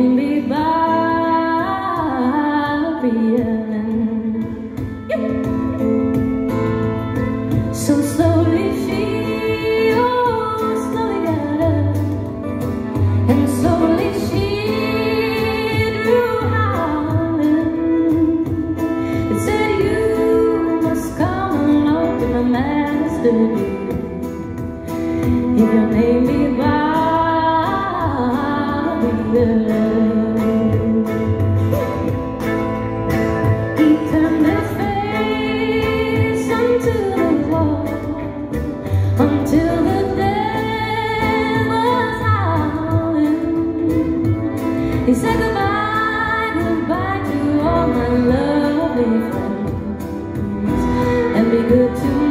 name be Barbarian. So slowly she, slowly got up, and slowly she drew howling. It said, you must come along to my master dear, if your name be Barbarian. He turned his face unto the wall until the dead was howling. He said goodbye, goodbye to all my lovely friends, and be good to